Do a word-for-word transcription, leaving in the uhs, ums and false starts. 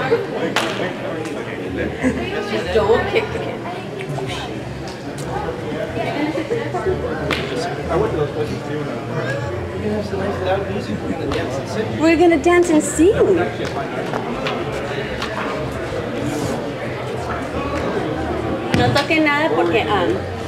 Just don't kick the kid. We're gonna dance and sing. No toquen nada porque um,